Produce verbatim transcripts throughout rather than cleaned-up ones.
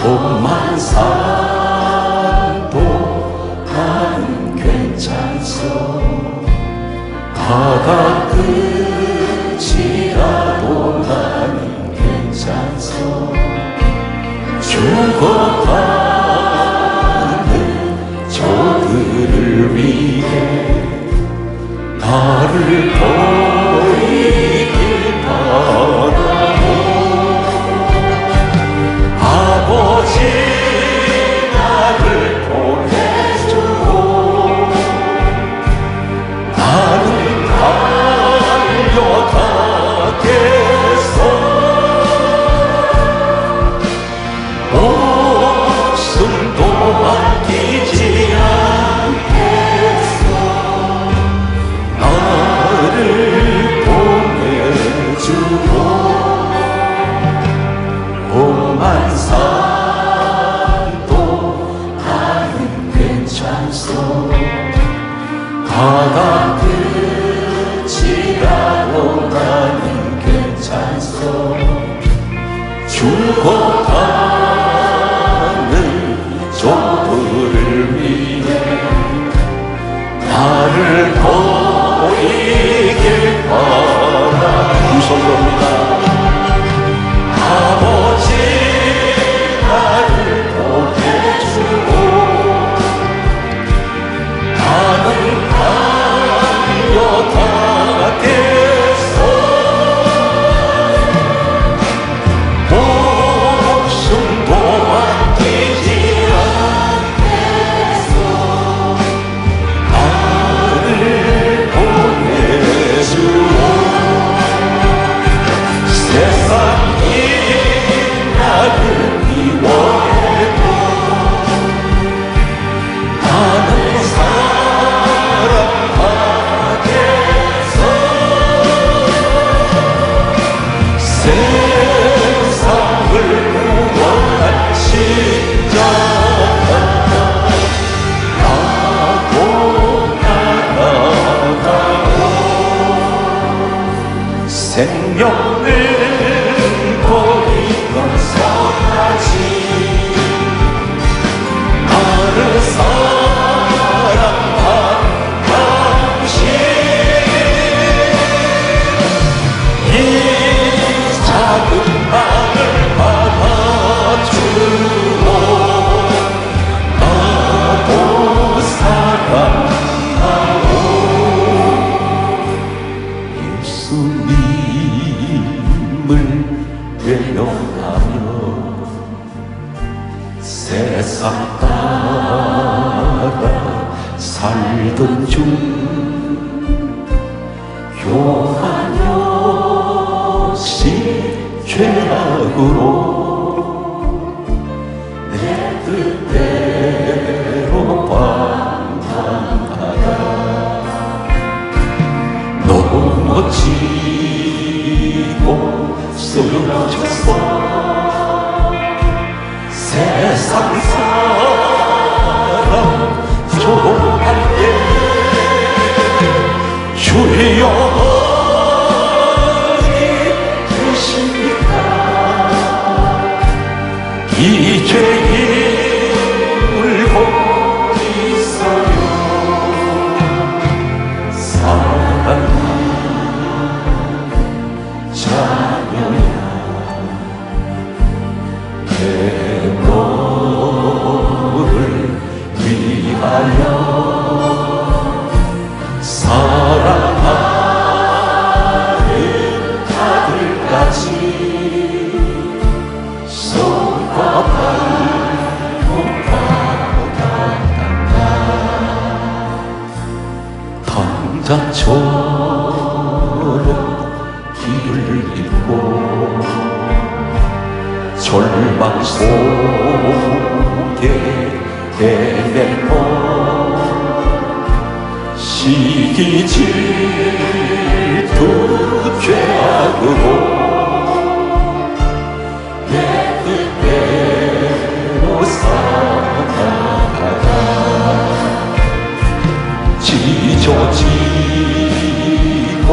험한 산도 나는 괜찮소. 바다 끝이라도 나는 괜찮소. 죽어가는 저들을 위해 나를 버리길 바라오. 아버지 나를 보내주오. 나는 달려가겠소. 목숨도 아끼지 않겠소. 나를 보내주오. 험한 산도 나는 괜찮소. 바다 끝이라도 나는 괜찮소. 죽어가는 저들을 위해 나를 버리길 바라. 무서워합니다. 아버지 나를 보내주오. 나는 달려가겠소. 목숨도 아끼지 않겠소. 나를 보내주오. 세상이 나를 미워해도 나는 사랑하겠소. 세상을 구원한 십자가 나고 나아가오. 생명을 버리던 선하지 나를 사랑한 당신. 이 작은 마음을 받아주오. 나도 사랑하오. 예수님을 외면하며 세상 따라 살던 중 요한 역시 죄악으로 내 뜻대로 방황하다 넘어지고 쓰러졌어. 세상 사람 조롱할 때 주여 어디 계십니까? 이 죄인 울고 있어요. 사랑하는 자녀야 내 너를 위하여 사랑하는 아들까지 손과 발로 받아간다. 당자처럼 길을 잃고 절망 속에 헤매고 시기 질투 죄악으로 내 뜻대로 살아가다 찢어지고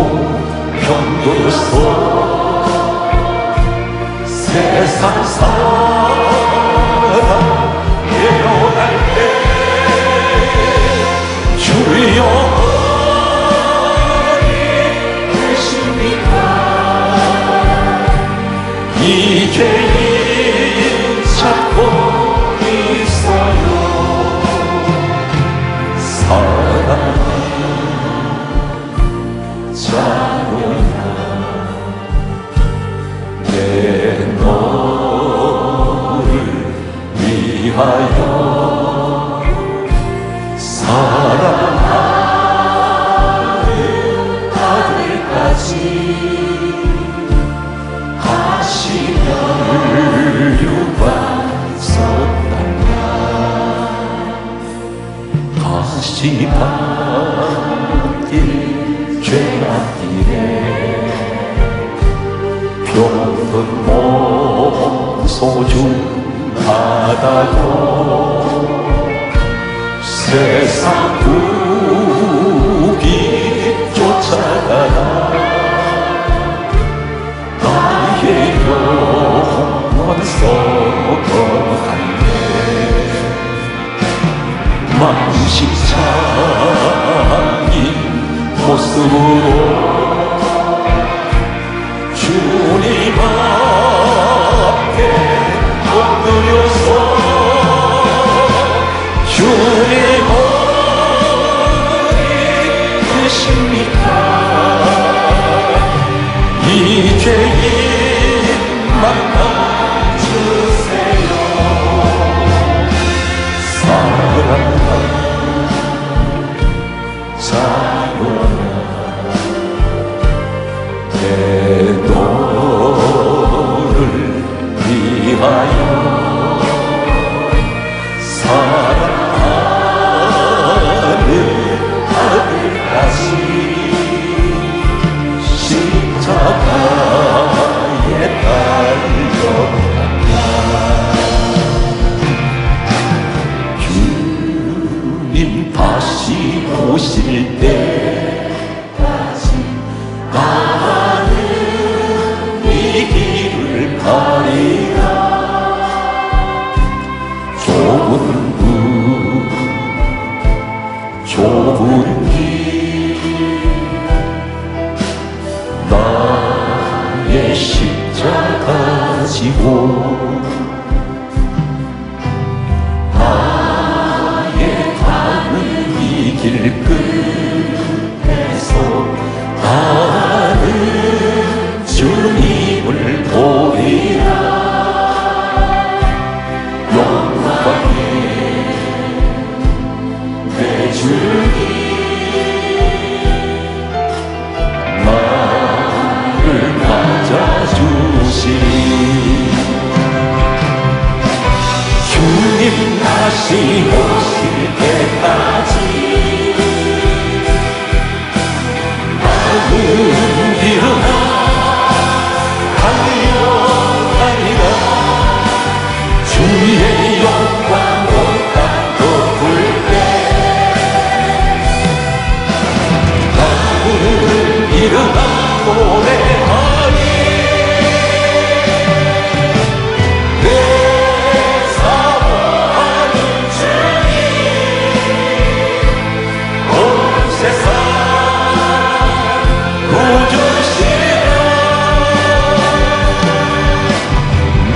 병들어서 세상 사람 밤마다 깨어날 때 주여 어디 계십니까? 이 죄인 찾고 있어요. 사랑하는 자녀야 내 너를 위하여 사랑하는 아들까지 하시면 유반섰단다. 다시 받길 죄만 이래 병든 몸 소중하다고 세상 부귀 쫓아가다 나의 영원 썩어갔네. 망신창인 모습으로 주님 앞에 엎드려서 주님 어디 계십니까? 이 죄인 만나주세요. 사랑하는 자녀야 내 너를 위하여 사랑하는 아들까지 십자가에 달려간다. 주님 다시 오실 때까지 나는 이 길을 가리라. 좁은 문 좁은 길 나의 십자가 지고 나의 가는 이 길 끝에서 나는 주님을 보리라. 영광의 내 주님 나를 맞아주시. 주님 다시 오실 때까지 나는 일어나 달려가리라. 주의 영광 온 땅 덮을 때 나는 일어나 노래하리. 내 사랑하는 주님 온 세상 구주시라. 내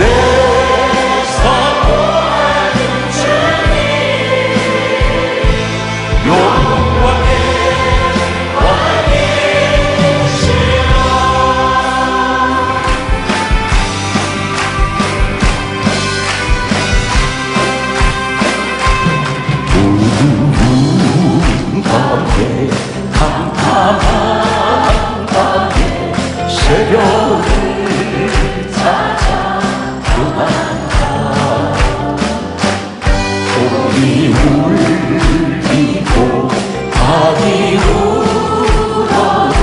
사랑하는 주님 영광의 왕이시라. 두려운 밤에 캄캄한 밤에 새벽을 찾아 떠난다. 소리 울리고 밤이 울어도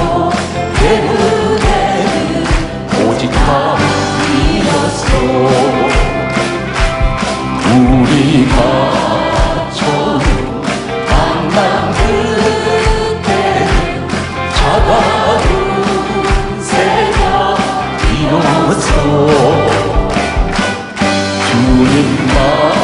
깨우내는 오직 밤이었어. 우리가 처음 만난 그때는 차가운 새벽이었어. 주님만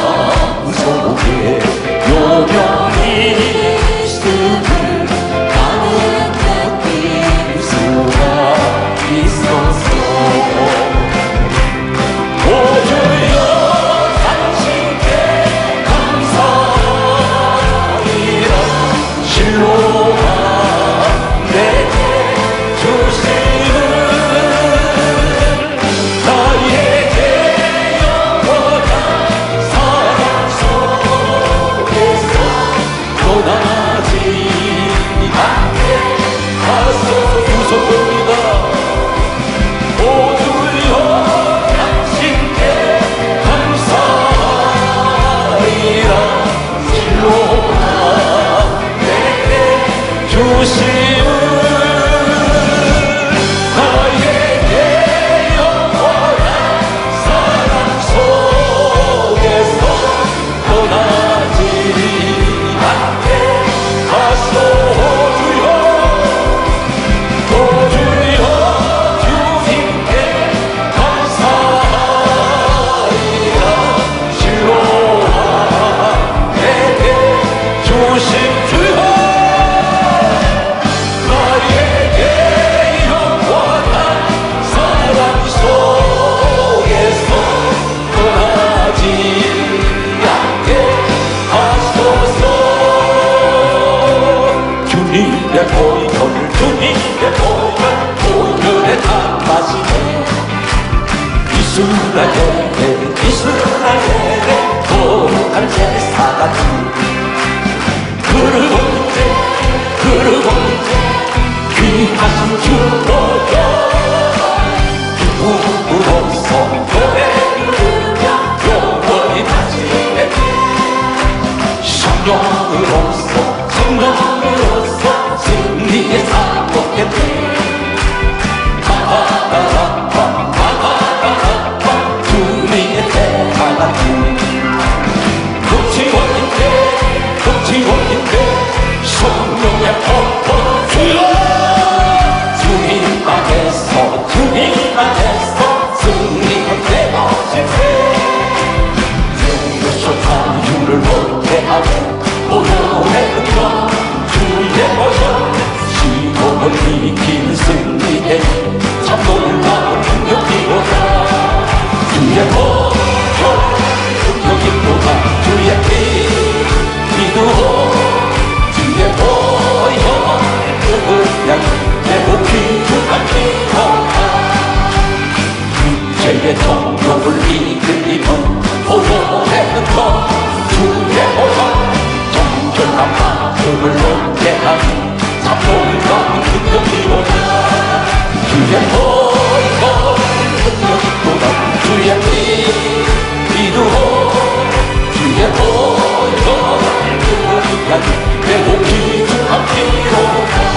어둠을 넘게 하는 참 놀라운 능력이로다. 주의 보혈 능력이로다. 주의 피 기도로 주의 보혈 능력이로다. 회복이 주함이로다.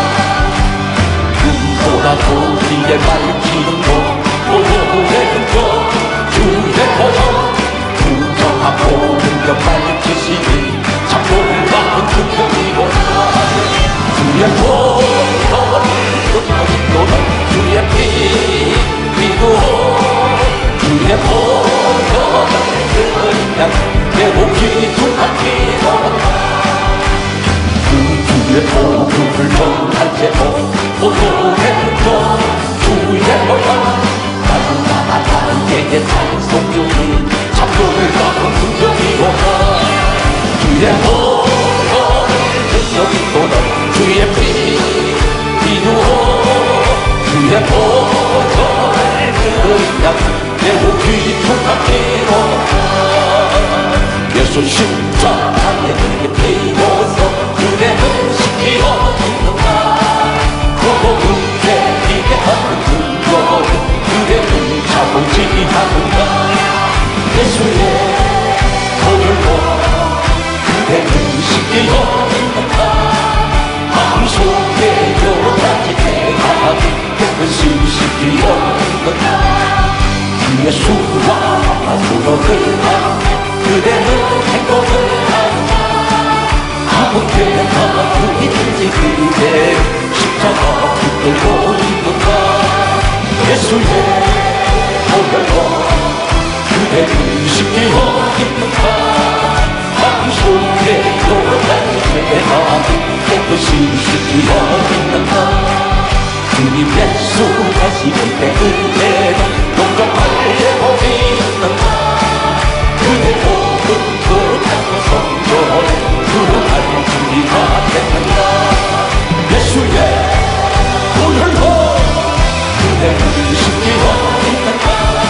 금보라도 뒤에 밝히는 것 보혈의 능력 주의 보혈 부정하고 능력 밝히시니 참 놀라운 능력이로다. 주의 보혈 능력이로다. 주의 피 기도 주의 보혈 능력 회복이 주함이로다. 주의 복음을 전할 때도 보혈의 능력 주의 보혈 나는 나에게 찬송용이 참 놀라운 능력이로다. 주의 보혈 능력이로다. 주의 피 기도 주의 보혈 능력 회복이 주함이로다. 예수 십자가의 끝에 이어서 그대는 시키어 있는가. 고복음에 기대하는 능력 그대는 자보지 않는가. 예수의 보혈로 그대는 시키어 있는가. 마음속에 여러 가지 대화가 깨끗이 시키어 있는가. 예수와 수록을 그대는 행복을 하는가. 아무 때나 누구든지 그대 십자가 붙들고 있는가. 예수의 보혈로 그대는 시키어 있는가. 마음속에 여러 가지 죄가 깨끗이 시키어 있는가. 주님 예수 가시는 때 그대는 동정할 예복이 있는가. 그대 복음 거룩한 성전 그룩할 준비가 됐는가. 예수의 보혈로 그대를 시키어 있는가.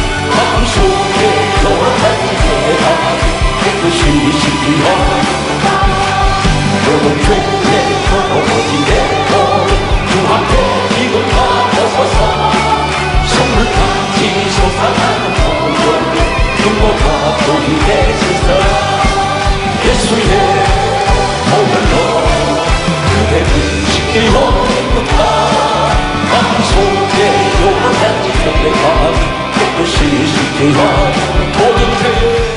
마음속에 여러 가지 죄가 깨끗이 시키어 있는가. 여러분 죄의 어디에도 주 앞에 지금 나서서 선물같이 솟아나는 보혈 눈보다 보이 되시서 예수의 보혈로 그대를 시키어 있는가. 마음속에 여러 가지 죄가 깨끗이 시키어 모든 죄.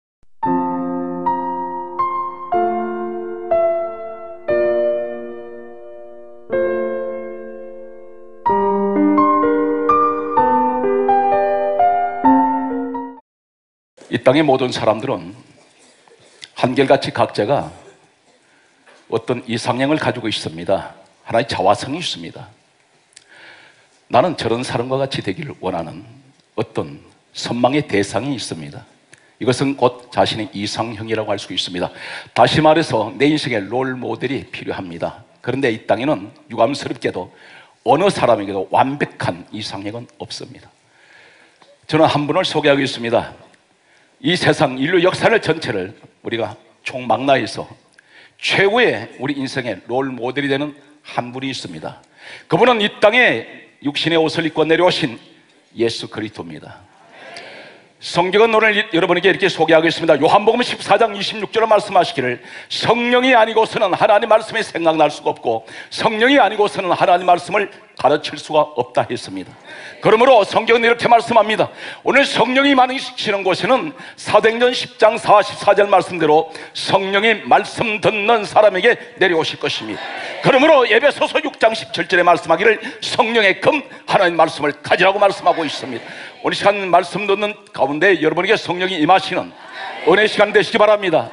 이 땅의 모든 사람들은 한결같이 각자가 어떤 이상형을 가지고 있습니다. 하나의 자화성이 있습니다. 나는 저런 사람과 같이 되기를 원하는 어떤 선망의 대상이 있습니다. 이것은 곧 자신의 이상형이라고 할 수 있습니다. 다시 말해서 내 인생에 롤 모델이 필요합니다. 그런데 이 땅에는 유감스럽게도 어느 사람에게도 완벽한 이상형은 없습니다. 저는 한 분을 소개하겠습니다. 이 세상 인류 역사를 전체를 우리가 총망라해서 최고의 우리 인생의 롤 모델이 되는 한 분이 있습니다. 그분은 이 땅에 육신의 옷을 입고 내려오신 예수 그리스도입니다. 성경은 오늘 여러분에게 이렇게 소개하겠습니다. 요한복음 십사 장 이십육 절에 말씀하시기를 성령이 아니고서는 하나님 말씀이 생각날 수가 없고 성령이 아니고서는 하나님 말씀을 가르칠 수가 없다 했습니다. 그러므로 성경은 이렇게 말씀합니다. 오늘 성령이 많으시는 곳에는 사도행전 십 장 사십사 절 말씀대로 성령이 말씀 듣는 사람에게 내려오실 것입니다. 그러므로 에베소서 육 장 십칠 절에 말씀하기를 성령의 금 하나님 말씀을 가지라고 말씀하고 있습니다. 오늘 시간 말씀 듣는 가운데 여러분에게 성령이 임하시는 은혜의 시간 되시기 바랍니다.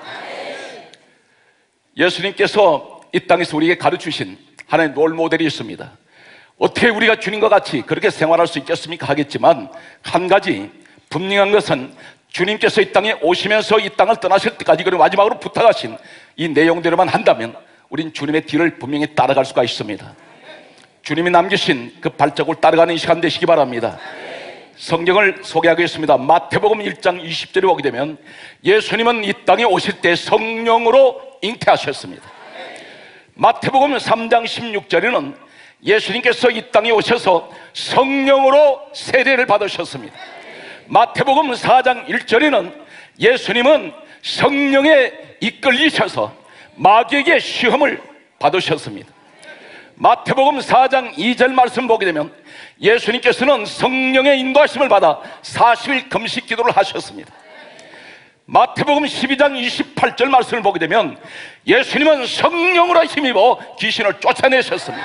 예수님께서 이 땅에서 우리에게 가르치신 하나의 롤 모델이 있습니다. 어떻게 우리가 주님과 같이 그렇게 생활할 수 있겠습니까? 하겠지만 한 가지 분명한 것은 주님께서 이 땅에 오시면서 이 땅을 떠나실 때까지 그리고 마지막으로 부탁하신 이 내용대로만 한다면 우린 주님의 뒤를 분명히 따라갈 수가 있습니다. 주님이 남기신 그 발자국을 따라가는 이 시간 되시기 바랍니다. 성경을 소개하겠습니다. 마태복음 일 장 이십 절에 보게 되면 예수님은 이 땅에 오실 때 성령으로 잉태하셨습니다. 마태복음 삼 장 십육 절에는 예수님께서 이 땅에 오셔서 성령으로 세례를 받으셨습니다. 마태복음 사 장 일 절에는 예수님은 성령에 이끌리셔서 마귀에게 시험을 받으셨습니다. 마태복음 사 장 이 절 말씀 보게 되면 예수님께서는 성령의 인도하심을 받아 사십 일 금식 기도를 하셨습니다. 마태복음 십이 장 이십팔 절 말씀을 보게 되면 예수님은 성령으로 힘입어 귀신을 쫓아내셨습니다.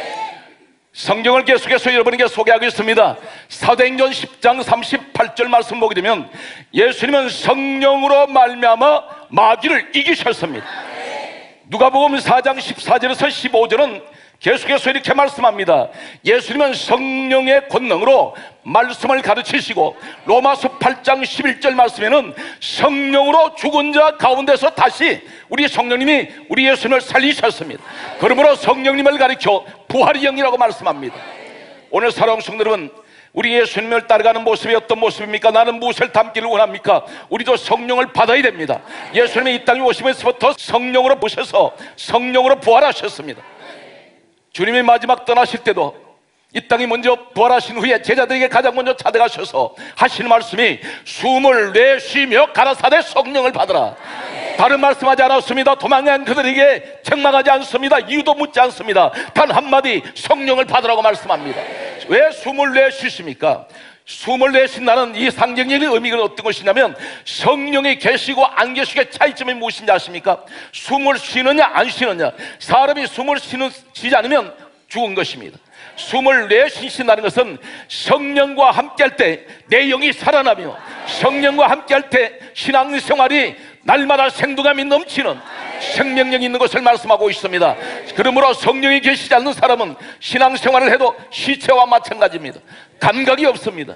성경을 계속해서 여러분에게 소개하겠습니다. 사도행전 십 장 삼십팔 절 말씀 보게 되면 예수님은 성령으로 말미암아 마귀를 이기셨습니다. 누가복음 사 장 십사 절에서 십오 절은 계속해서 이렇게 말씀합니다. 예수님은 성령의 권능으로 말씀을 가르치시고, 로마서 팔 장 십일 절 말씀에는 성령으로 죽은 자 가운데서 다시 우리 성령님이 우리 예수님을 살리셨습니다. 그러므로 성령님을 가리켜 부활의 영이라고 말씀합니다. 오늘 사랑하는 성도 여러분, 우리 예수님을 따라가는 모습이 어떤 모습입니까? 나는 무엇을 담기를 원합니까? 우리도 성령을 받아야 됩니다. 예수님이 이 땅에 오시면서부터 성령으로 보셔서 성령으로 부활하셨습니다. 주님이 마지막 떠나실 때도 이 땅이 먼저 부활하신 후에 제자들에게 가장 먼저 찾아가셔서 하시는 말씀이 숨을 내쉬며 가라사대 성령을 받으라. 다른 말씀하지 않았습니다. 도망간 그들에게 책망하지 않습니다. 이유도 묻지 않습니다. 단 한마디 성령을 받으라고 말씀합니다. 왜 숨을 내쉬십니까? 숨을 내쉰다는 이 상징적인 의미가 어떤 것이냐면 성령이 계시고 안 계시고의 차이점이 무엇인지 아십니까? 숨을 쉬느냐 안 쉬느냐. 사람이 숨을 쉬는, 쉬지 않으면 죽은 것입니다. 숨을 내쉬신다는 것은 성령과 함께할 때 내 영이 살아나며 성령과 함께할 때 신앙생활이 날마다 생동감이 넘치는 생명력이 있는 것을 말씀하고 있습니다. 그러므로 성령이 계시지 않는 사람은 신앙생활을 해도 시체와 마찬가지입니다. 감각이 없습니다.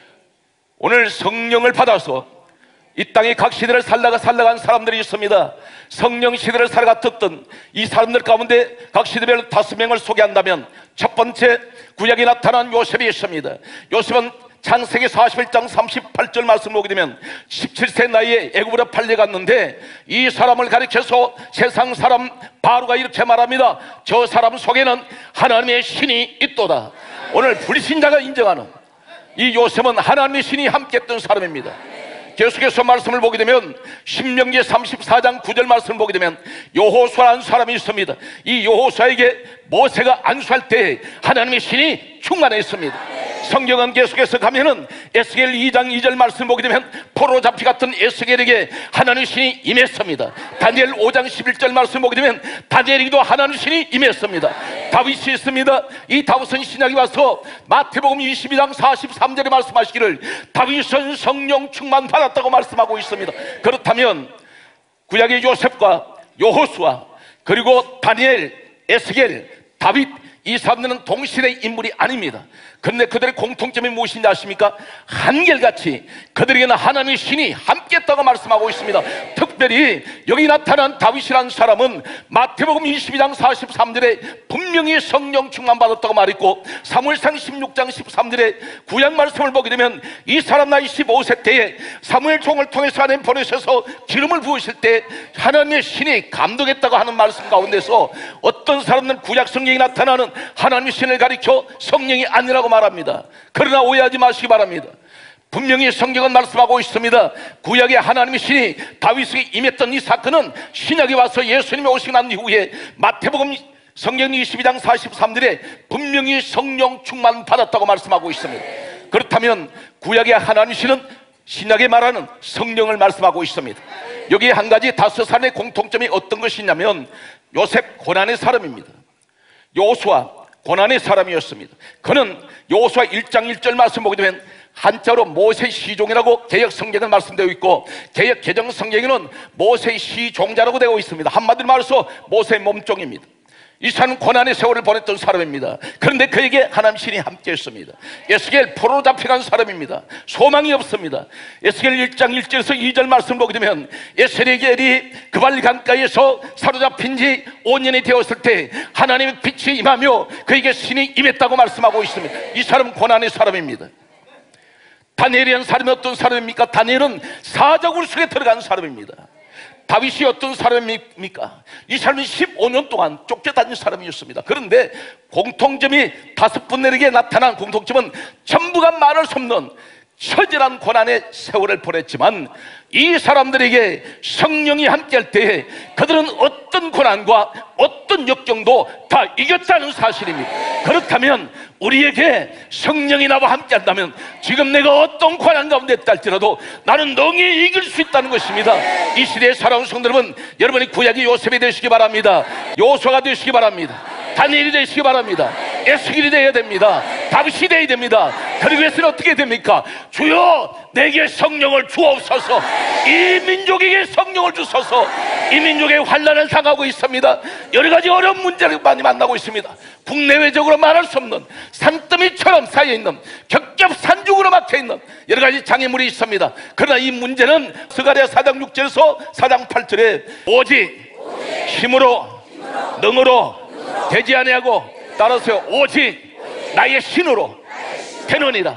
오늘 성령을 받아서 이 땅의 각 시대를 살다가 살아간 사람들이 있습니다. 성령 시대를 살아갔던 이 사람들 가운데 각 시대별 다섯 명을 소개한다면 첫 번째, 구약에 나타난 요셉이 있습니다. 요셉은 창세기 사십일 장 삼십팔 절 말씀을 보게 되면 십칠 세 나이에 애굽으로 팔려갔는데 이 사람을 가리켜서 세상 사람 바로가 이렇게 말합니다. 저 사람 속에는 하나님의 신이 있도다. 오늘 불신자가 인정하는 이 요셉은 하나님의 신이 함께했던 사람입니다. 계속해서 말씀을 보게 되면 신명기 삼십사 장 구 절 말씀을 보게 되면 여호수아라는 사람이 있습니다. 이 여호수아에게 모세가 안수할 때 하나님의 신이 충만했습니다. 성경은 계속해서 가면은 에스겔 이 장 이 절 말씀 보게 되면 포로 잡히 같은 에스겔에게 하나님의 신이 임했습니다. 다니엘 오 장 십일 절 말씀 보게 되면 다니엘에게도 하나님의 신이 임했습니다. 다윗이 있습니다. 이 다윗은 신약에 와서 마태복음 이십이 장 사십삼 절에 말씀하시기를 다윗은 성령 충만 받았다고 말씀하고 있습니다. 그렇다면 구약의 요셉과 여호수아 그리고 다니엘, 에스겔, 다윗 이 사람들은 동시대의 인물이 아닙니다. 그런데 그들의 공통점이 무엇인지 아십니까? 한결같이 그들에게는 하나님의 신이 함께했다고 말씀하고 있습니다. 특별히 여기 나타난 다윗이라는 사람은 마태복음 이십이 장 사십삼 절에 분명히 성령 충만 받았다고 말했고, 사무엘상 십육 장 십삼 절에 구약 말씀을 보게 되면 이 사람 나이 십오 세 때에 사무엘 종을 통해서 하나님 보내셔서 기름을 부으실 때 하나님의 신이 감동했다고 하는 말씀 가운데서 어떤 사람은 구약 성경에 나타나는 하나님의 신을 가리켜 성령이 아니라고 말합니다. 그러나 오해하지 마시기 바랍니다. 분명히 성경은 말씀하고 있습니다. 구약의 하나님의 신이 다윗에게 임했던 이 사건은 신약에 와서 예수님이 오시고 난 이후에 마태복음 성경 이십이 장 사십삼 절에 분명히 성령 충만 받았다고 말씀하고 있습니다. 그렇다면 구약의 하나님의 신은 신약에 말하는 성령을 말씀하고 있습니다. 여기에 한 가지 다섯 사람의 공통점이 어떤 것이냐면 요셉 고난의 사람입니다. 여호수아 고난의 사람이었습니다. 그는 여호수아 일 장 일 절 말씀 보게 되면 한자로 모세 시종이라고 개역 성경은 말씀되어 있고 개역 개정 성경에는 모세 시종자라고 되어 있습니다. 한마디로 말해서 모세 몸종입니다. 이 사람은 고난의 세월을 보냈던 사람입니다. 그런데 그에게 하나님 신이 함께했습니다. 에스겔 포로로 잡혀간 사람입니다. 소망이 없습니다. 에스겔 일 장 일 절에서 이 절 말씀 보게 되면 에스겔이 그발 강가에서 사로잡힌 지 오 년이 되었을 때 하나님의 빛이 임하며 그에게 신이 임했다고 말씀하고 있습니다. 이 사람은 고난의 사람입니다. 다니엘이라는 사람이 어떤 사람입니까? 다니엘은 사자굴 속에 들어간 사람입니다. 다윗이 어떤 사람입니까? 이 사람이 십오 년 동안 쫓겨다닌 사람이었습니다. 그런데 공통점이 다섯 분에게 나타난 공통점은 전부가 말을 섭는 처절한 고난의 세월을 보냈지만 이 사람들에게 성령이 함께할 때에 그들은 어떤 고난과 어떤 역경도 다 이겼다는 사실입니다. 그렇다면 우리에게 성령이 나와 함께한다면 지금 내가 어떤 고난 가운데 있다 할지라도 나는 능히 이길 수 있다는 것입니다. 이 시대의 살아온 성도 여러분, 여러분이 구약의 요셉이 되시기 바랍니다. 요수아가 되시기 바랍니다. 다니엘이 되시기 바랍니다. 에스겔이 되어야 됩니다. 다윗이 되어야 됩니다. 그리고 위해서는 어떻게 됩니까? 주여 내게 성령을 주옵소서. 이 민족에게 성령을 주소서. 이 민족의 환난을 당하고 있습니다. 여러 가지 어려운 문제를 많이 만나고 있습니다. 국내외적으로 말할 수 없는 산더미처럼 쌓여있는 겹겹산중으로 막혀있는 여러 가지 장애물이 있습니다. 그러나 이 문제는 스가랴 사 장 육 절에서 사 장 팔 절에 오직 힘으로 능으로 되지 아니하고 따라서 오직 나의 신으로 되느니라.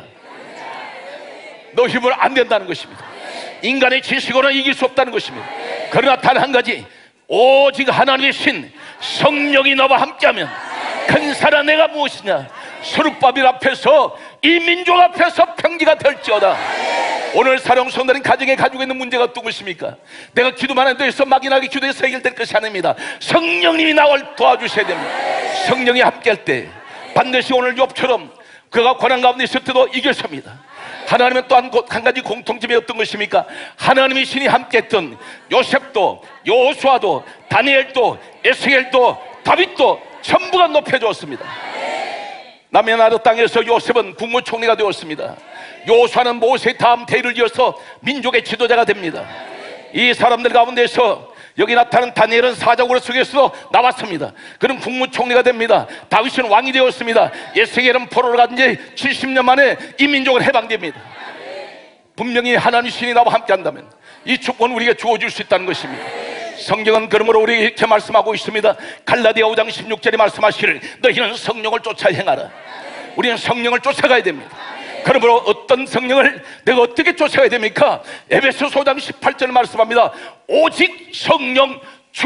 너 힘으로 안 된다는 것입니다. 인간의 지식으로는 이길 수 없다는 것입니다. 그러나 단 한 가지, 오직 하나님의 신 성령이 너와 함께하면 근사라 내가 무엇이냐. 스룹바벨 앞에서 이 민족 앞에서 평지가 될지어다. 오늘 사령 성도는 가정에 가지고 있는 문제가 어떤 것입니까? 내가 기도만 한다고 해서 막연하게 기도해서 해결될 것이 아닙니다. 성령님이 나를 도와주셔야 됩니다. 성령이 함께할 때 반드시 오늘 욥처럼 그가 고난 가운데 있을 때도 이겼습니다. 하나님은 또 한 가지 공통점이 어떤 것입니까? 하나님의 신이 함께했던 요셉도 요수아도 다니엘도 에스겔도 다윗도 전부가 높여주었습니다. 남의 나라 땅에서 요셉은 국무총리가 되었습니다. 요수아는 모세의 다음 대를 이어서 민족의 지도자가 됩니다. 이 사람들 가운데서 여기 나타난 다니엘은 사자굴 속에서 나왔습니다. 그는 국무총리가 됩니다. 다윗은 왕이 되었습니다. 에스겔은 포로로 간 지 칠십 년 만에 이 민족은 해방됩니다. 분명히 하나님 신이 나와 함께한다면 이 축복은 우리에게 주어질 수 있다는 것입니다. 성경은 그러므로 우리에게 이렇게 말씀하고 있습니다. 갈라디아 오 장 십육 절에 말씀하시기를 너희는 성령을 쫓아 행하라. 우리는 성령을 쫓아가야 됩니다. 그러므로 어떤 성령을 내가 어떻게 쫓아가야 됩니까? 에베소서 오 장 십팔 절 말씀합니다. 오직 성령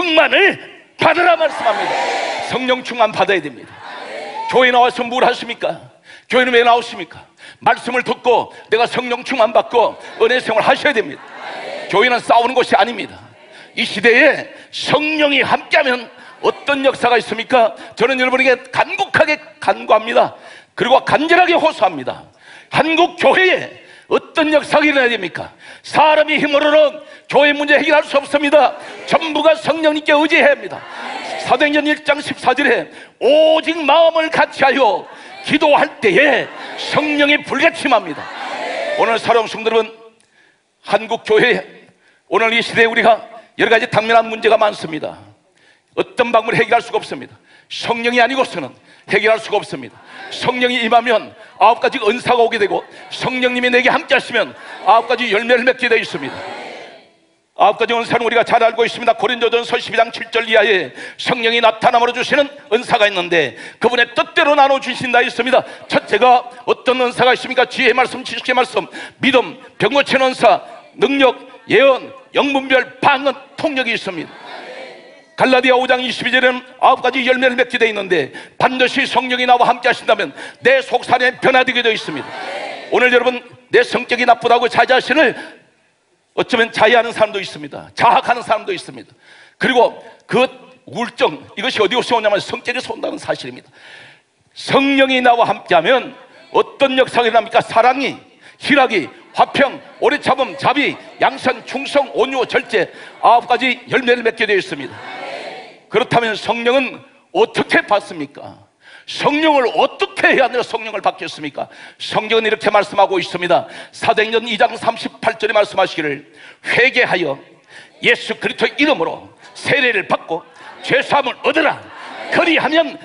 충만을 받으라 말씀합니다. 성령 충만 받아야 됩니다. 교회 나와서 뭘 하십니까? 교회는 왜 나오십니까? 말씀을 듣고 내가 성령 충만 받고 은혜 생활 하셔야 됩니다. 교회는 싸우는 곳이 아닙니다. 이 시대에 성령이 함께하면 어떤 역사가 있습니까? 저는 여러분에게 간곡하게 간구합니다. 그리고 간절하게 호소합니다. 한국 교회에 어떤 역사가 일어나야 됩니까? 사람의 힘으로는 교회 문제 해결할 수 없습니다. 전부가 성령님께 의지해야 합니다. 사도행전 일 장 십사 절에 오직 마음을 같이하여 기도할 때에 성령이 불같임합니다. 오늘 사랑 성도 여러분, 한국 교회 오늘 이 시대에 우리가 여러 가지 당면한 문제가 많습니다. 어떤 방법을 해결할 수가 없습니다. 성령이 아니고서는 해결할 수가 없습니다. 성령이 임하면 아홉 가지 은사가 오게 되고 성령님이 내게 함께 하시면 아홉 가지 열매를 맺게 되어 있습니다. 아홉 가지 은사는 우리가 잘 알고 있습니다. 고린도전서 십이 장 칠 절 이하에 성령이 나타남으로 주시는 은사가 있는데 그분의 뜻대로 나눠 주신다 있습니다. 첫째가 어떤 은사가 있습니까? 지혜의 말씀, 지식의 말씀, 믿음, 병 고치는 은사, 능력, 예언, 영분별, 방언, 통역이 있습니다. 갈라디아 오 장 이십이 절에는 아홉 가지 열매를 맺게 되어 있는데 반드시 성령이 나와 함께 하신다면 내 속살에 변화되게 되어 있습니다. 오늘 여러분, 내 성격이 나쁘다고 자기 자신을 어쩌면 자해하는 사람도 있습니다. 자학하는 사람도 있습니다. 그리고 그 우울증, 이것이 어디서 오냐면 성격에서 온다는 사실입니다. 성령이 나와 함께하면 어떤 역사가 일어납니까? 사랑이, 희락이, 화평, 오래 참음, 자비, 양선, 충성, 온유, 절제, 아홉 가지 열매를 맺게 되어 있습니다. 그렇다면 성령은 어떻게 받습니까? 성령을 어떻게 해야 내가 성령을 받겠습니까? 성경은 이렇게 말씀하고 있습니다. 사도행전 이 장 삼십팔 절에 말씀하시기를 회개하여 예수 그리스도의 이름으로 세례를 받고 죄사함을 얻으라. 그리하면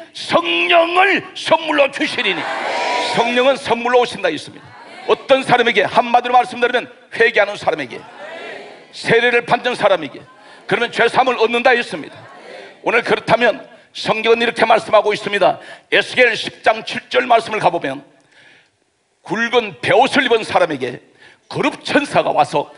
성령을 선물로 주시리니. 성령은 선물로 오신다 있습니다. 어떤 사람에게, 한마디로 말씀드리면 회개하는 사람에게, 세례를 받는 사람에게, 그러면 죄사함을 얻는다 했습니다. 오늘 그렇다면 성경은 이렇게 말씀하고 있습니다. 에스겔 십 장 칠 절 말씀을 가보면 굵은 베옷을 입은 사람에게 거룩 천사가 와서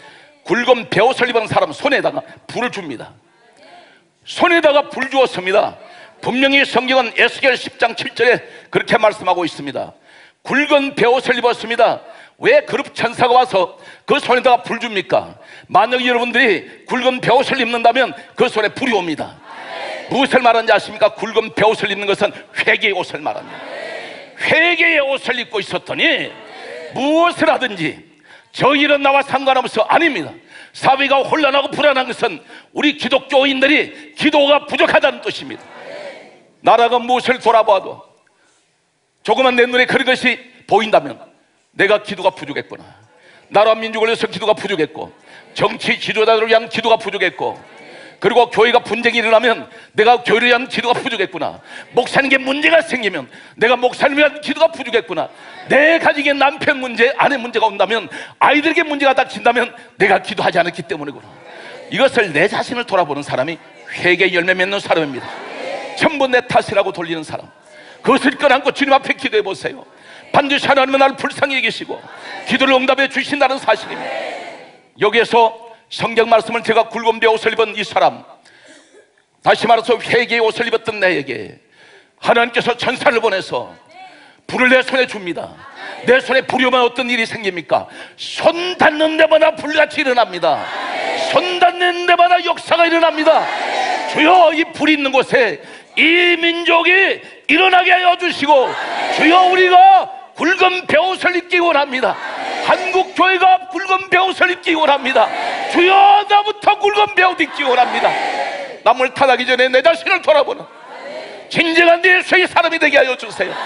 굵은 베옷을 입은 사람 손에다가 불을 줍니다. 손에다가 불 주었습니다. 분명히 성경은 에스겔 십 장 칠 절에 그렇게 말씀하고 있습니다. 굵은 베옷을 입었습니다. 왜 그룹 천사가 와서 그 손에다가 불 줍니까? 만약 여러분들이 굵은 베옷을 입는다면 그 손에 불이 옵니다. 무엇을 말하는지 아십니까? 굵은 베옷을 입는 것은 회개의 옷을 말합니다. 회개의 옷을 입고 있었더니 무엇을 하든지 저 일은 나와 상관없어. 아닙니다. 사회가 혼란하고 불안한 것은 우리 기독교인들이 기도가 부족하다는 뜻입니다. 나라가 무엇을 돌아봐도 조금만 내 눈에 그런 것이 보인다면 내가 기도가 부족했구나. 나라 민족을 위해서 기도가 부족했고, 정치 지도자들을 위한 기도가 부족했고, 그리고 교회가 분쟁이 일어나면 내가 교회를 위한 기도가 부족했구나. 목사님께 문제가 생기면 내가 목사님을 위한 기도가 부족했구나. 내 가정에 남편 문제, 아내 문제가 온다면, 아이들에게 문제가 닥친다면 내가 기도하지 않았기 때문이구나. 이것을 내 자신을 돌아보는 사람이 회개 열매 맺는 사람입니다. 전부 내 탓이라고 돌리는 사람, 그것을 껴안고 주님 앞에 기도해 보세요. 반드시 하나님은 나를 불쌍히 여기시고 기도를 응답해 주신다는 사실입니다. 여기에서 성경 말씀을 제가 굵은 베옷을 입은 이 사람, 다시 말해서 회개의 옷을 입었던 내에게 하나님께서 천사를 보내서 불을 내 손에 줍니다. 내 손에 불이 오면 어떤 일이 생깁니까? 손 닿는 데마다 불같이 일어납니다. 손 닿는 데마다 역사가 일어납니다. 주여, 이 불이 있는 곳에 이 민족이 일어나게 하여 주시고, 주여, 우리가 굵은 베옷을 입기 원합니다. 한국 교회가 굵은 베옷을 입기 원합니다. 주여, 나부터 굵은 베옷 입기 원합니다. 남을 탓하기 전에 내 자신을 돌아보는 진정한 예수의 사람이 되게 하여 주세요.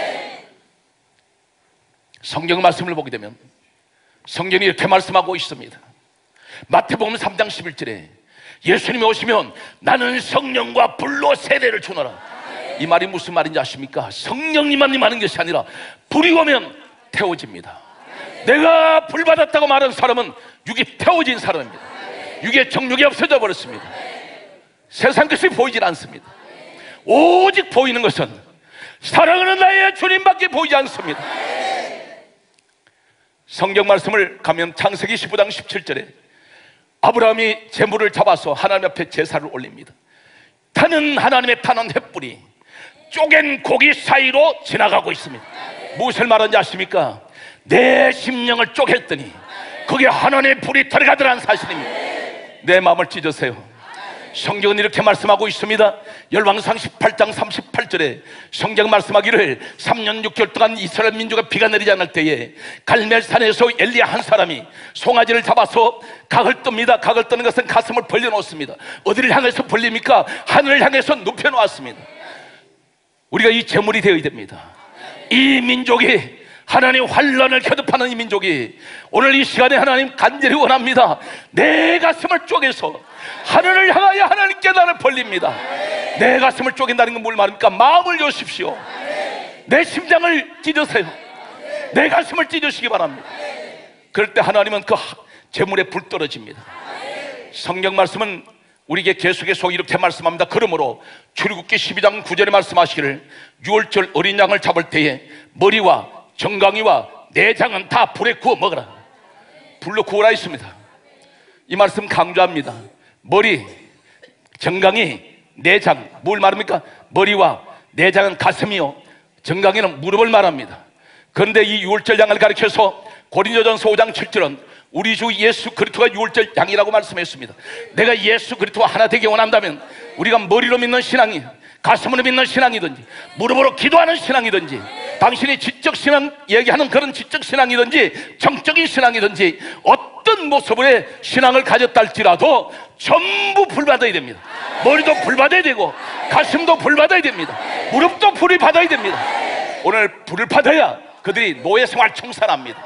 성경 말씀을 보게 되면 성경이 이렇게 말씀하고 있습니다. 마태복음 삼 장 십일 절에 예수님이 오시면 나는 성령과 불로 세례를 주노라. 이 말이 무슨 말인지 아십니까? 성령님만 임하는 것이 아니라 불이 오면 태워집니다. 내가 불 받았다고 말하는 사람은 육이 태워진 사람입니다. 육의 정욕이 없어져 버렸습니다. 세상 것이 보이질 않습니다. 오직 보이는 것은 사랑하는 나의 주님밖에 보이지 않습니다. 성경 말씀을 가면 창세기 십오 장 십칠 절에 아브라함이 재물을 잡아서 하나님 앞에 제사를 올립니다. 타는 하나님의 타는 횃불이 쪼갠 고기 사이로 지나가고 있습니다. 무엇을 말하는지 아십니까? 내 심령을 쪼갰더니 거기에 하나님의 불이 들어가더라는 사실입니다. 내 마음을 찢으세요. 성경은 이렇게 말씀하고 있습니다. 열왕상 십팔 장 삼십팔 절에 성경 말씀하기를 삼 년 육 개월 동안 이스라엘 민족의 비가 내리지 않을 때에 갈멜산에서 엘리야 한 사람이 송아지를 잡아서 각을 뜹니다. 각을 뜨는 것은 가슴을 벌려놓습니다. 어디를 향해서 벌립니까? 하늘을 향해서 눕혀놓았습니다. 우리가 이 제물이 되어야 됩니다. 이 민족이, 하나님 환란을 거듭하는 이 민족이 오늘 이 시간에 하나님 간절히 원합니다. 내 가슴을 쪼개서 하늘을 향하여 하나님께 나를 벌립니다. 내 가슴을 쪼갠다는 건 뭘 말입니까? 마음을 여십시오. 내 심장을 찢으세요. 내 가슴을 찢으시기 바랍니다. 그럴 때 하나님은 그 제물에 불 떨어집니다. 성경 말씀은 우리에게 계속해서 이렇게 말씀합니다. 그러므로 출애굽기 십이 장 구 절에 말씀하시기를 유월절 어린 양을 잡을 때에 머리와 정강이와 내장은 다 불에 구워 먹어라. 불로 구워라 있습니다. 이 말씀 강조합니다. 머리, 정강이, 내장, 뭘 말합니까? 머리와 내장은 가슴이요, 정강이는 무릎을 말합니다. 그런데 이 유월절 양을 가리켜서 고린도전서 오 장 칠 절은 우리 주 예수 그리스도가 유월절 양이라고 말씀했습니다. 내가 예수 그리스도와 하나 되기 원한다면 우리가 머리로 믿는 신앙이, 가슴으로 믿는 신앙이든지 무릎으로 기도하는 신앙이든지 당신이 지적 신앙 얘기하는 그런 지적 신앙이든지 정적인 신앙이든지 어떤 모습의 신앙을 가졌다 할지라도 전부 불받아야 됩니다. 머리도 불받아야 되고 가슴도 불받아야 됩니다. 무릎도 불을 받아야 됩니다. 오늘 불을 받아야 그들이 노예생활 청산합니다.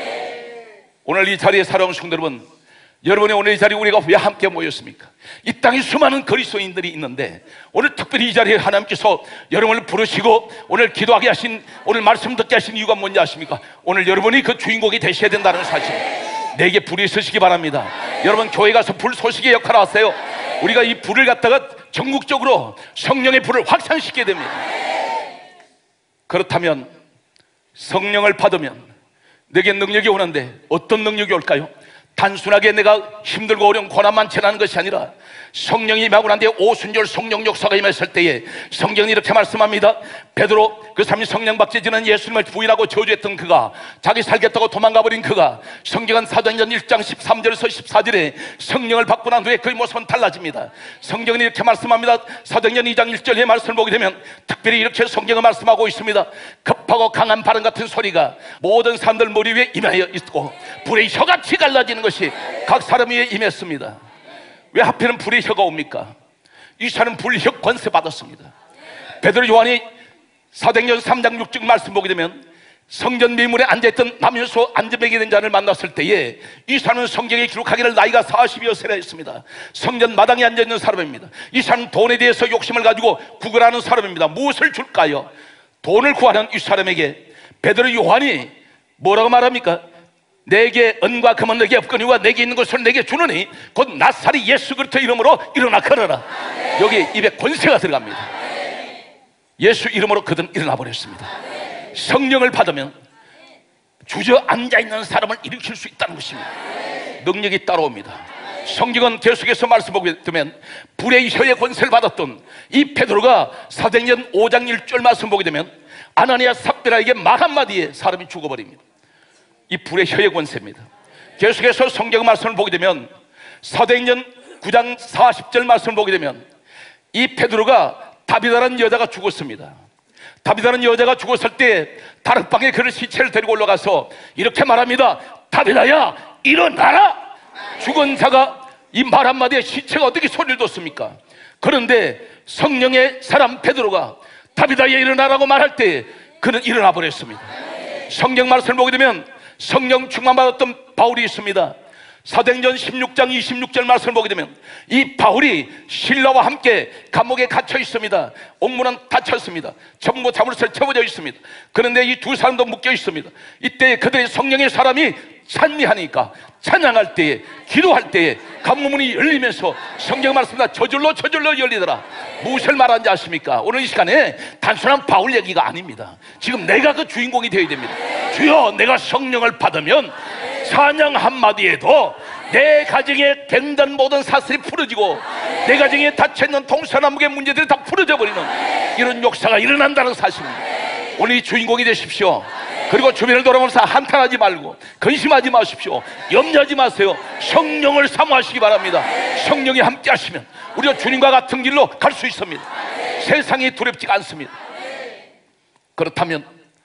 오늘 이 자리에 살아온 성도 여러분, 여러분의 오늘 이 자리에 우리가 왜 함께 모였습니까? 이 땅에 수많은 그리스도인들이 있는데 오늘 특별히 이 자리에 하나님께서 여러분을 부르시고 오늘 기도하게 하신, 오늘 말씀 듣게 하신 이유가 뭔지 아십니까? 오늘 여러분이 그 주인공이 되셔야 된다는 사실. 내게 불이 있으시기 바랍니다. 여러분 교회 가서 불 소식의 역할을 하세요. 우리가 이 불을 갖다가 전국적으로 성령의 불을 확산시키게 됩니다. 그렇다면 성령을 받으면 내게 능력이 오는데 어떤 능력이 올까요? 단순하게 내가 힘들고 어려운 고난만 지나는 것이 아니라 성령이 임하고 난 뒤에 오순절 성령 역사가 임했을 때에 성경은 이렇게 말씀합니다. 베드로, 그 삼위 성령 박제지는 예수님을 부인하고 저주했던 그가, 자기 살겠다고 도망가버린 그가, 성경은 사도행전 일 장 십삼 절에서 십사 절에 성령을 받고 난 후에 그의 모습은 달라집니다. 성경은 이렇게 말씀합니다. 사도행전 이 장 일 절의 말씀을 보게 되면 특별히 이렇게 성경을 말씀하고 있습니다. 급하고 강한 바람 같은 소리가 모든 사람들 머리 위에 임하여 있고 불의 혀같이 갈라지는 것이 각 사람 위에 임했습니다. 왜 하필은 불의 혀가 옵니까? 이 사람은 불의 권세 받았습니다. 베드로 요한이 사도행전 삼 장 육 절 말씀 보게 되면 성전 미문에 앉아있던 남유소 안전뱅이 된 자를 만났을 때에 이 사람은 성경에 기록하기를 나이가 사십여 세라 했습니다. 성전 마당에 앉아있는 사람입니다. 이 사람은 돈에 대해서 욕심을 가지고 구걸하는 사람입니다. 무엇을 줄까요? 돈을 구하는 이 사람에게 베드로 요한이 뭐라고 말합니까? 내게 은과 금은 내게 없거니와 내게 있는 것을 내게 주느니 곧 나사리 예수 그리스도 이름으로 일어나 걸어라. 여기 입에 권세가 들어갑니다. 예수 이름으로 그들은 일어나 버렸습니다. 성령을 받으면 주저앉아 있는 사람을 일으킬 수 있다는 것입니다. 능력이 따라옵니다. 성경은 계속해서 말씀 보게 되면 불의 혀의 권세를 받았던 이 베드로가 사도행전 오 장 일 절 말씀 보게 되면 아나니아 삽비라에게 말 한마디에 사람이 죽어버립니다. 이 불의 혀의 권세입니다. 계속해서 성경 말씀을 보게 되면 사도행전 구 장 사십 절 말씀을 보게 되면 이 베드로가 다비다라는 여자가 죽었습니다. 다비다라는 여자가 죽었을 때 다락방에 그를 시체를 데리고 올라가서 이렇게 말합니다. 다비다야 일어나라. 죽은 자가 이 말 한마디에 시체가 어떻게 소리를 뒀습니까? 그런데 성령의 사람 베드로가 다비다야 일어나라고 말할 때 그는 일어나 버렸습니다. 성경 말씀을 보게 되면 성령 충만받았던 바울이 있습니다. 사도행전 십육 장 이십육 절 말씀을 보게 되면 이 바울이 신라와 함께 감옥에 갇혀 있습니다. 옥문은 닫혔습니다. 전부 자물쇠 채워져 있습니다. 그런데 이 두 사람도 묶여 있습니다. 이때 그들의 성령의 사람이 찬미하니까 찬양할 때에 기도할 때에 감문문이 열리면서 성경 말씀입니다. 저절로 저절로 열리더라. 무엇을 말하는지 아십니까? 오늘 이 시간에 단순한 바울 얘기가 아닙니다. 지금 내가 그 주인공이 되어야 됩니다. 주여, 내가 성령을 받으면 찬양 한마디에도 내 가정의 갱단 모든 사슬이 풀어지고 내 가정에 닫혀있는 동서남북의 문제들이 다 풀어져 버리는 이런 역사가 일어난다는 사실입니다. 오늘 이 주인공이 되십시오. 그리고 주변을 돌아보면서 한탄하지 말고 근심하지 마십시오. 염려하지 마세요. 성령을 사모하시기 바랍니다. 성령이 함께 하시면 우리가 주님과 같은 길로 갈 수 있습니다. 세상이 두렵지가 않습니다. 그렇다면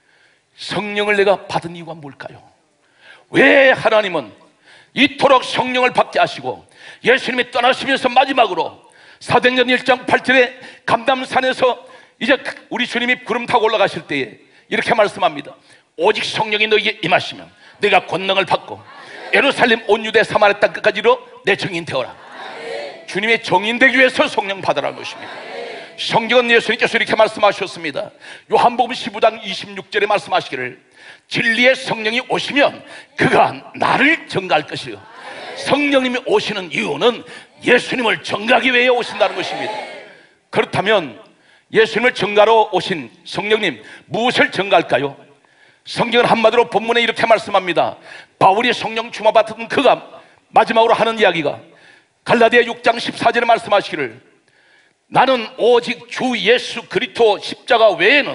성령을 내가 받은 이유가 뭘까요? 왜 하나님은 이토록 성령을 받게 하시고 예수님이 떠나시면서 마지막으로 사도행전 일 장 팔 절에 감람산에서 이제 우리 주님이 구름 타고 올라가실 때에 이렇게 말씀합니다. 오직 성령이 너에게 임하시면 네가 권능을 받고 예루살렘 온 유대 사마리아 땅 끝까지로 내 증인 되어라. 주님의 증인 되기 위해서 성령 받으라는 것입니다. 성경은 예수님께서 이렇게 말씀하셨습니다. 요한복음 십오 장 이십육 절에 말씀하시기를 진리의 성령이 오시면 그가 나를 증거할 것이요. 성령님이 오시는 이유는 예수님을 증거하기 위해 오신다는 것입니다. 그렇다면 예수님을 증거하러 오신 성령님 무엇을 증거할까요? 성경은 한마디로 본문에 이렇게 말씀합니다. 바울이 성령 충만받았던 그가 마지막으로 하는 이야기가 갈라디아 육 장 십사 절에 말씀하시기를 나는 오직 주 예수 그리스도 십자가 외에는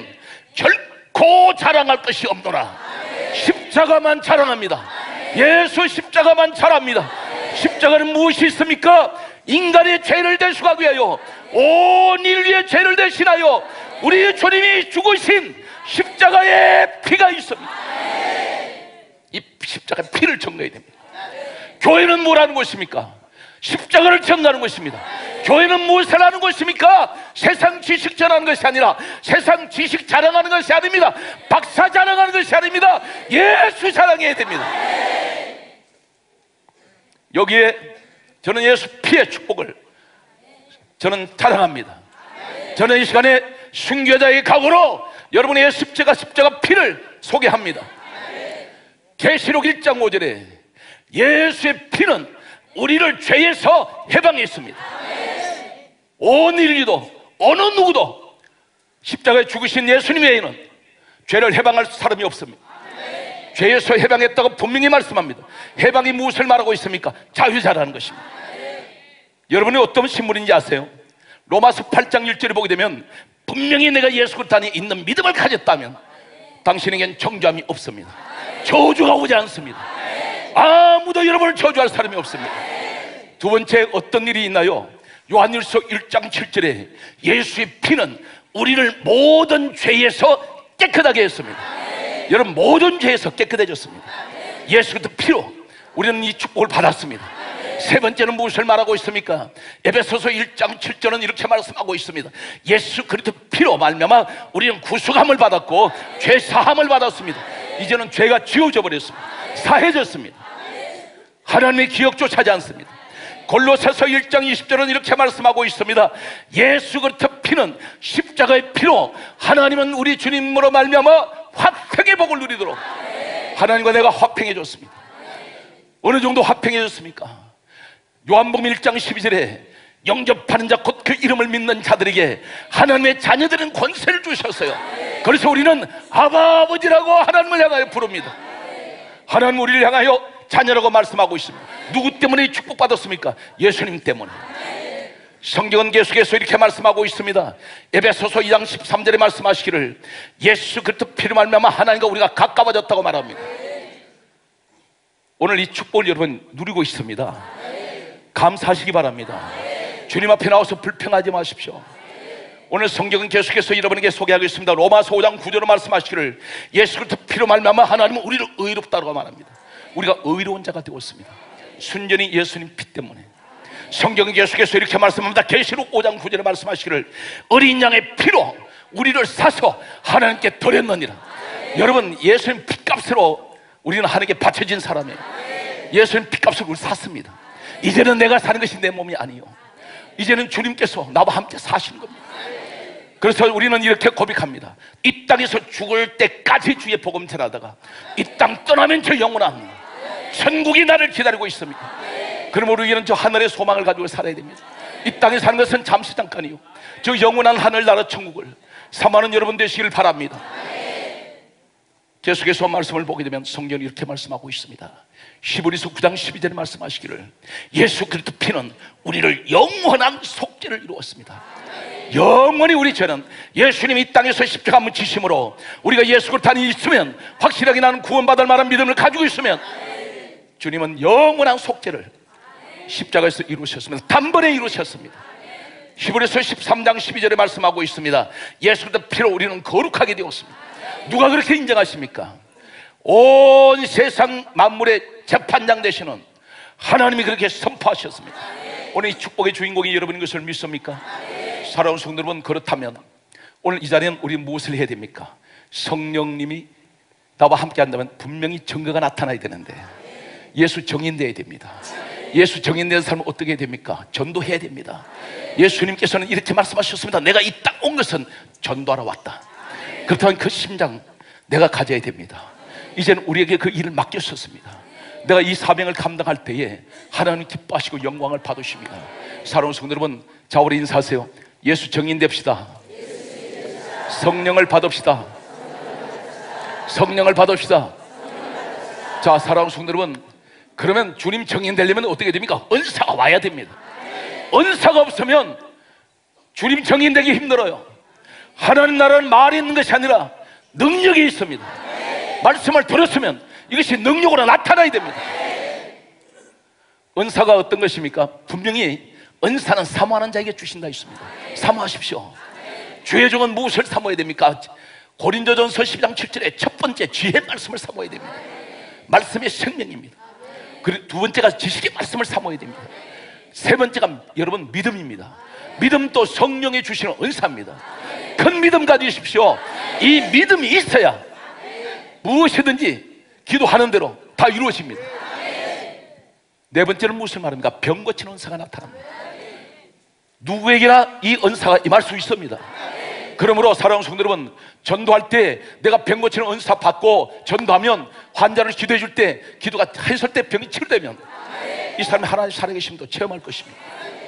결코 자랑할 것이 없노라. 십자가만 자랑합니다. 예수 십자가만 자랑합니다. 십자가는 무엇이 있습니까? 인간의 죄를 대속하기 위하여 온 인류의 죄를 대신하여 우리 주님이 죽으신 십자가의 피가 있습니다. 이 십자가의 피를 증거해야 됩니다. 교회는 뭐라는 것입니까? 십자가를 증거하는 것입니다. 교회는 무엇을 하는 것입니까? 세상 지식 전하는 것이 아니라 세상 지식 자랑하는 것이 아닙니다. 박사 자랑하는 것이 아닙니다. 예수 자랑해야 됩니다. 여기에 저는 예수 피의 축복을 저는 자랑합니다. 저는 이 시간에 순교자의 각오로 여러분의 십자가 십자가 피를 소개합니다. 계시록 일 장 오 절에 예수의 피는 우리를 죄에서 해방했습니다. 온 인류도 어느 누구도 십자가에 죽으신 예수님 외에는 죄를 해방할 사람이 없습니다. 죄에서 해방했다고 분명히 말씀합니다. 해방이 무엇을 말하고 있습니까? 자유자라는 것입니다. 여러분이 어떤 신분인지 아세요? 로마서 팔 장 일 절에 보게 되면 분명히 내가 예수 그리스도 안에 있는 믿음을 가졌다면 당신에겐 정죄함이 없습니다. 저주가 오지 않습니다. 아무도 여러분을 저주할 사람이 없습니다. 두 번째 어떤 일이 있나요? 요한일서 일 장 칠 절에 예수의 피는 우리를 모든 죄에서 깨끗하게 했습니다. 여러분, 모든 죄에서 깨끗해졌습니다. 예수 그리스도 피로 우리는 이 축복을 받았습니다. 세 번째는 무엇을 말하고 있습니까? 에베소서 일 장 칠 절은 이렇게 말씀하고 있습니다. 예수 그리스도 피로 말미암아 우리는 구속함을 받았고 죄 사함을 받았습니다. 이제는 죄가 지워져 버렸습니다. 사해졌습니다. 하나님의 기억조차 하지 않습니다. 골로새서 일 장 이십 절은 이렇게 말씀하고 있습니다. 예수 그리스도 피는 십자가의 피로 하나님은 우리 주님으로 말미암아 화평의 복을 누리도록 하나님과 내가 화평해졌습니다. 어느 정도 화평해졌습니까? 요한복음 일 장 십이 절에 영접하는 자 곧 그 이름을 믿는 자들에게 하나님의 자녀들은 권세를 주셨어요. 그래서 우리는 아바 아버지라고 하나님을 향하여 부릅니다. 하나님 우리를 향하여 자녀라고 말씀하고 있습니다. 누구 때문에 축복받았습니까? 예수님 때문에. 성경은 계속해서 이렇게 말씀하고 있습니다. 에베소서 이 장 십삼 절에 말씀하시기를 예수 그리스도 피로 말미암아 하나님과 우리가 가까워졌다고 말합니다. 오늘 이 축복을 여러분 누리고 있습니다. 감사하시기 바랍니다. 주님 앞에 나와서 불평하지 마십시오. 오늘 성경은 계속해서 여러분에게 소개하고 있습니다. 로마서 오 장 구 절로 말씀하시기를 예수 그리스도 피로 말미암아 하나님은 우리를 의롭다고 말합니다. 우리가 의로운 자가 되었습니다. 순전히 예수님 피 때문에. 성경은 계속해서 이렇게 말씀합니다. 계시록 오 장 구 절에 말씀하시기를 어린 양의 피로 우리를 사서 하나님께 드렸느니라. 여러분, 예수님 피값으로 우리는 하나님께 바쳐진 사람이에요. 예수님 피값으로 우리를 샀습니다. 이제는 내가 사는 것이 내 몸이 아니요, 이제는 주님께서 나와 함께 사시는 겁니다. 그래서 우리는 이렇게 고백합니다. 이 땅에서 죽을 때까지 주의 복음 전하다가 이 땅 떠나면 저 영원한 천국이 나를 기다리고 있습니다. 그러므로 우리는 저 하늘의 소망을 가지고 살아야 됩니다. 이 땅에 사는 것은 잠시 잠깐이요, 저 영원한 하늘나라 천국을 사모하는 여러분 되시기를 바랍니다. 계속해서 말씀을 보게 되면 성경이 이렇게 말씀하고 있습니다. 히브리서 구 장 십이 절에 말씀하시기를 예수 그리스도 피는 우리를 영원한 속죄를 이루었습니다. 영원히 우리 죄는 예수님이 이 땅에서 십자가 한번 지심으로 우리가 예수 그리스도 안에 있으면, 확실하게 나는 구원받을 만한 믿음을 가지고 있으면 주님은 영원한 속죄를 십자가에서 이루셨습니다. 단번에 이루셨습니다. 히브리서 십삼 장 십이 절에 말씀하고 있습니다. 예수 그리스도 피로 우리는 거룩하게 되었습니다. 누가 그렇게 인정하십니까? 온 세상 만물의 재판장 되시는 하나님이 그렇게 선포하셨습니다. 오늘 이 축복의 주인공이 여러분인 것을 믿습니까? 사랑하는 성도 여러분, 그렇다면 오늘 이 자리는 우리 무엇을 해야 됩니까? 성령님이 나와 함께 한다면 분명히 증거가 나타나야 되는데 예수 증인되어야 됩니다. 예수 증인된 삶은 어떻게 해야 됩니까? 전도해야 됩니다. 예수님께서는 이렇게 말씀하셨습니다. 내가 이 땅 온 것은 전도하러 왔다. 그렇다면 그 심장 내가 가져야 됩니다. 이제는 우리에게 그 일을 맡겼었습니다. 내가 이 사명을 감당할 때에 하나님 기뻐하시고 영광을 받으십니다. 사랑하는 성도 여러분, 자 우리 인사하세요. 예수 증인됩시다. 성령을 받읍시다. 성령을 받읍시다. 자, 사랑하는 성도 여러분, 그러면 주님 증인 되려면 어떻게 됩니까? 은사가 와야 됩니다. 은사가 없으면 주님 증인 되기 힘들어요. 하나님 나라는 말이 있는 것이 아니라 능력이 있습니다. 말씀을 들었으면 이것이 능력으로 나타나야 됩니다. 은사가 어떤 것입니까? 분명히 은사는 사모하는 자에게 주신다 있습니다. 사모하십시오. 주의 종은 무엇을 사모해야 됩니까? 고린도전서 십이 장 칠 절에 첫 번째 지혜의 말씀을 사모해야 됩니다. 말씀의 생명입니다. 그리고 두 번째가 지식의 말씀을 사모해야 됩니다. 세 번째가 여러분 믿음입니다. 믿음도 성령이 주시는 은사입니다. 큰 믿음 가지십시오. 이 믿음이 있어야 무엇이든지 기도하는 대로 다 이루어집니다. 네 번째는 무엇을 말합니까? 병 고치는 은사가 나타납니다. 누구에게나 이 은사가 임할 수 있습니다. 그러므로 사랑하는 성도 여러분, 전도할 때 내가 병 고치는 은사 받고 전도하면, 환자를 기도해 줄 때 기도가 했을 때 병이 치료되면 이 사람이 하나님 살아계심도 체험할 것입니다.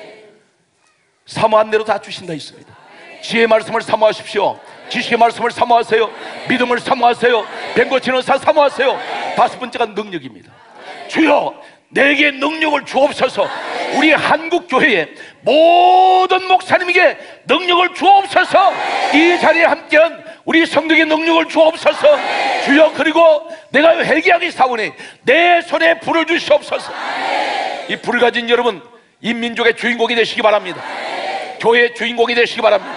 사모한 대로 다 주신다 있습니다. 지혜의 말씀을 사모하십시오. 지식의 말씀을 사모하세요. 믿음을 사모하세요. 병 고치는 은사 사모하세요. 다섯 번째가 능력입니다. 주여 내게 능력을 주옵소서. 우리 한국교회의 모든 목사님에게 능력을 주옵소서. 이 자리에 함께한 우리 성도에게 능력을 주옵소서. 주여 그리고 내가 회개하기 사원에 내 손에 불을 주시옵소서. 이 불을 가진 여러분 이 민족의 주인공이 되시기 바랍니다. 교회의 주인공이 되시기 바랍니다.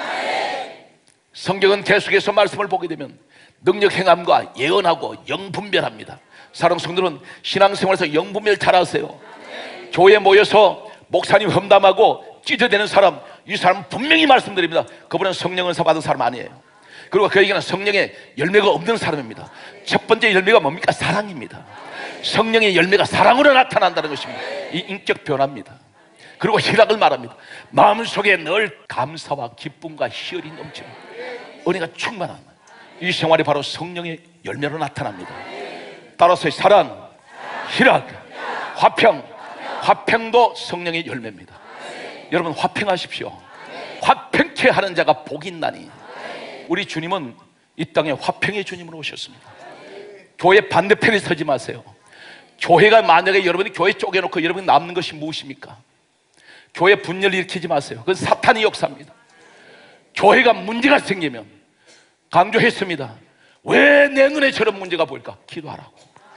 성경은 계속해서 말씀을 보게 되면 능력 행함과 예언하고 영분별합니다. 사랑하는 성도들은 신앙생활에서 영분별 잘하세요. 교회에 모여서 목사님 험담하고 찢어대는 사람, 이 사람 분명히 말씀드립니다. 그분은 성령 은사 받은 사람 아니에요. 그리고 그에게는 성령의 열매가 없는 사람입니다. 첫 번째 열매가 뭡니까? 사랑입니다. 성령의 열매가 사랑으로 나타난다는 것입니다. 이 인격 변화입니다. 그리고 희락을 말합니다. 마음속에 늘 감사와 기쁨과 희열이 넘치는 은혜가 충만한 이 생활이 바로 성령의 열매로 나타납니다. 따라서 사랑, 희락, 화평, 화평도 성령의 열매입니다. 여러분 화평하십시오. 화평케 하는 자가 복이 있나니. 우리 주님은 이 땅에 화평의 주님으로 오셨습니다. 교회 반대편에 서지 마세요. 교회가 만약에 여러분이 교회 쪼개놓고 여러분이 남는 것이 무엇입니까? 교회 분열을 일으키지 마세요. 그건 사탄의 역사입니다. 교회가 문제가 생기면 강조했습니다. 왜 내 눈에 저런 문제가 보일까? 기도하라고.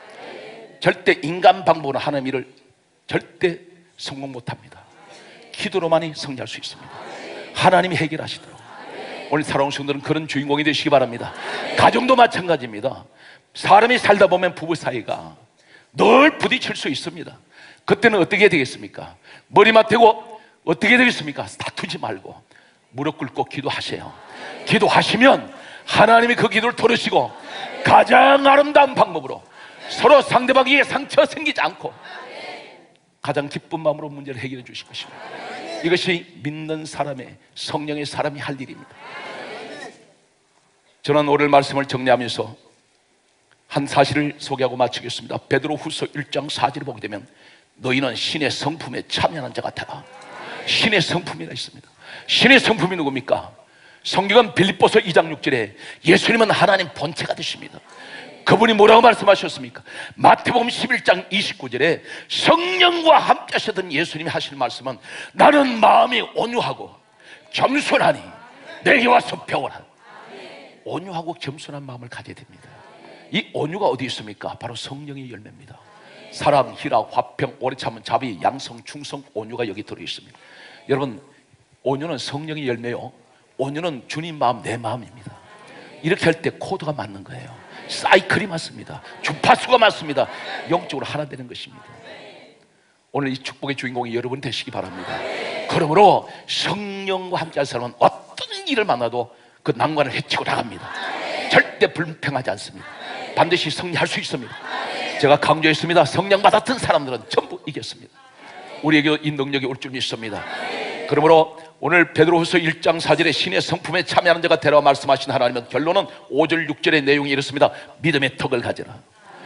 절대 인간 방법으로 하나님 일을 절대 성공 못합니다. 기도로만이 승리할 수 있습니다. 하나님이 해결하시도록. 오늘 사랑하는 성도들은 그런 주인공이 되시기 바랍니다. 가정도 마찬가지입니다. 사람이 살다 보면 부부 사이가 늘 부딪힐 수 있습니다. 그때는 어떻게 되겠습니까? 머리맡 대고 어떻게 되겠습니까? 다투지 말고 무릎 꿇고 기도하세요. 기도하시면 하나님이 그 기도를 들으시고 가장 아름다운 방법으로 서로 상대방에게 상처 생기지 않고 가장 기쁜 마음으로 문제를 해결해 주실 것입니다. 이것이 믿는 사람의 성령의 사람이 할 일입니다. 저는 오늘 말씀을 정리하면서 한 사실을 소개하고 마치겠습니다. 베드로 후서 일 장 사 절을 보게 되면 너희는 신의 성품에 참여하는 자 같아라. 신의 성품이라 있습니다. 신의 성품이 누굽니까? 성경은 빌립보서 이 장 육 절에 예수님은 하나님 본체가 되십니다. 그분이 뭐라고 말씀하셨습니까? 마태복음 십일 장 이십구 절에 성령과 함께 하셨던 예수님이 하실 말씀은 나는 마음이 온유하고 겸손하니 내게 와서 배워라. 온유하고 겸손한 마음을 가져야 됩니다. 이 온유가 어디 있습니까? 바로 성령의 열매입니다. 사랑, 희락, 화평, 오래 참은 자비, 양성, 충성, 온유가 여기 들어있습니다. 여러분 온유는 성령의 열매요. 온유는 주님 마음, 내 마음입니다. 이렇게 할 때 코드가 맞는 거예요. 사이클이 맞습니다. 주파수가 맞습니다. 영적으로 하나 되는 것입니다. 오늘 이 축복의 주인공이 여러분 되시기 바랍니다. 그러므로 성령과 함께 할 사람은 어떤 일을 만나도 그 난관을 헤치고 나갑니다. 절대 불평하지 않습니다. 반드시 승리할 수 있습니다. 제가 강조했습니다. 성령 받았던 사람들은 전부 이겼습니다. 우리에게 이 능력이 올 줄 믿습니다. 그러므로 오늘 베드로후서 일 장 사 절에 신의 성품에 참여하는 자가 되라고 말씀하신 하나님은 결론은 오 절 육 절의 내용이 이렇습니다. 믿음의 덕을 가져라.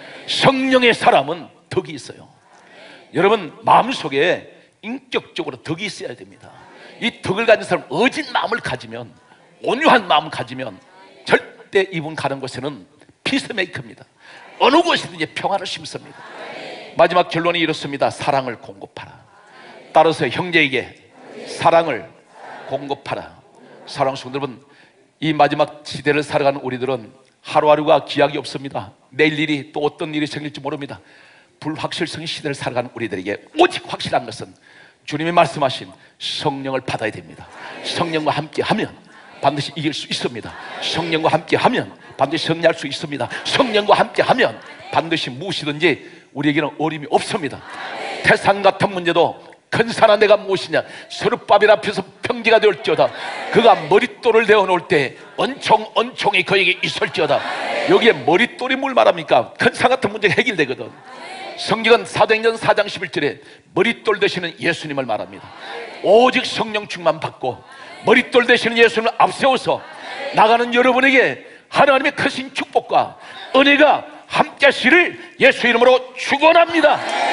성령의 사람은 덕이 있어요. 여러분 마음속에 인격적으로 덕이 있어야 됩니다. 이 덕을 가진 사람, 어진 마음을 가지면, 온유한 마음을 가지면 절대 이분 가는 곳에는 피스메이커입니다. 어느 곳이든지 평화를 심습니다. 마지막 결론이 이렇습니다. 사랑을 공급하라. 따라서 형제에게 사랑을 공급하라. 사랑하는 성도 여러분, 이 마지막 시대를 살아가는 우리들은 하루하루가 기약이 없습니다. 내일 일이 또 어떤 일이 생길지 모릅니다. 불확실성의 시대를 살아가는 우리들에게 오직 확실한 것은 주님이 말씀하신 성령을 받아야 됩니다. 성령과 함께 하면 반드시 이길 수 있습니다. 성령과 함께 하면 반드시 승리할 수 있습니다. 성령과 함께 하면 반드시 무엇이든지 우리에게는 어려움이 없습니다. 태산 같은 문제도 큰 산아 내가 무엇이냐, 서룹바벨 앞에서 평지가 되었지어다. 그가 머릿돌을 내어놓을 때 언총 언총이 그에게 있을지어다. 여기에 머릿돌이 뭘 말합니까? 큰 산 같은 문제가 해결되거든. 성경은 사도행전 사 장 십일 절에 머릿돌 되시는 예수님을 말합니다. 오직 성령 충만 받고 머릿돌 되시는 예수님을 앞세워서 나가는 여러분에게 하나님의 크신 축복과 은혜가 함께 하시를 예수 이름으로 축원합니다.